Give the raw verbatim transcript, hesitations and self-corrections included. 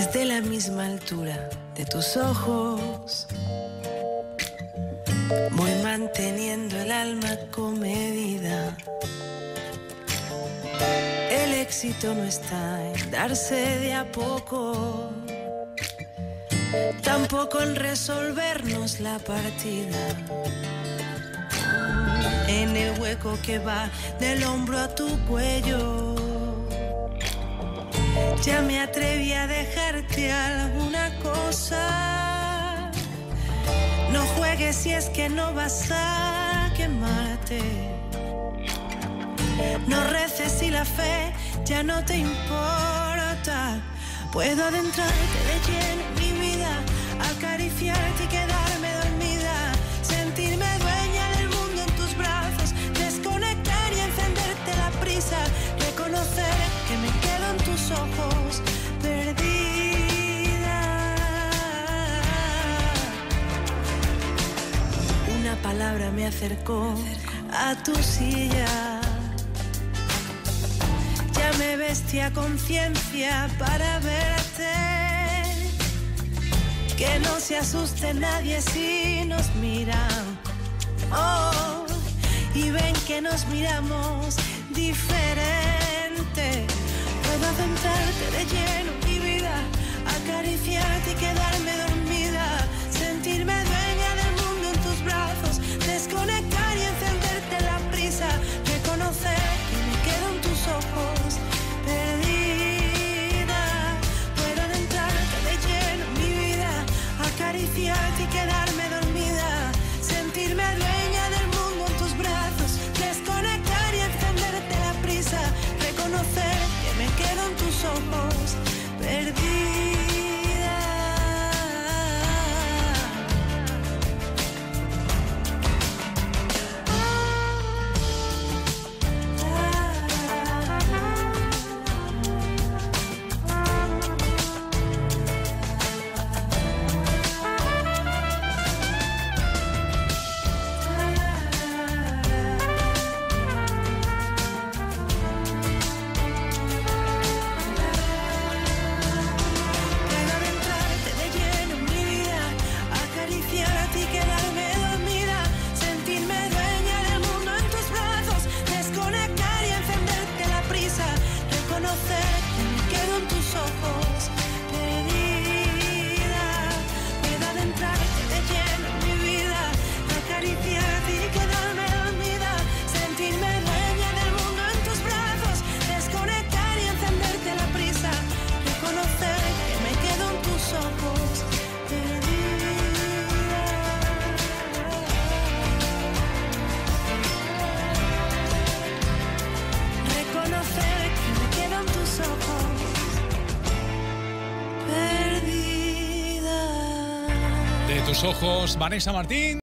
desde la misma altura de tus ojos. Voy manteniendo el alma comedida. El éxito no está en darse de a poco, tampoco en resolvernos la partida. En el hueco que va del hombro a tu cuello, ya me atreví a dejarte alguna cosa. No juegues si es que no vas a quemarte. No reces si la fe ya no te importa. Puedo adentrarte de lleno en mi vida, acariciarte y quedarme dormida, sentirme dueña del mundo en tus brazos, desconectar y encenderte la prisa, reconocer que me quedo en tus ojos perdida. Una palabra me acercó a tu silla. Ya me vestí a conciencia para verte. Que no se asuste nadie si nos miran. Oh, y ven que nos miramos diferente. Puedo adentrarte de lleno en mi vida, acariciarte y quedarme dormida, sentirme dueña del mundo en tus brazos, desconectar y encenderte la prisa, reconocer que me quedo en tus ojos perdida. Puedo adentrarte de lleno en mi vida, acariciarte y quedarme dormida, sentirme dueña del mundo en tus brazos, desconectar y encenderte la prisa, reconocer que me quedo en tus ojos perdida. Ojos, Vanessa Martín.